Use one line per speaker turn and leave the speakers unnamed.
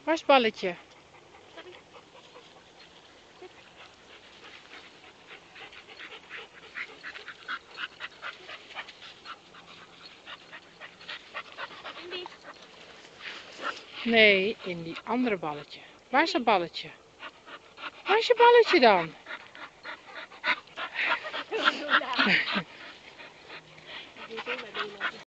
Waar is het balletje? Nee, in die andere balletje. Waar is dat balletje? Waar is je balletje dan?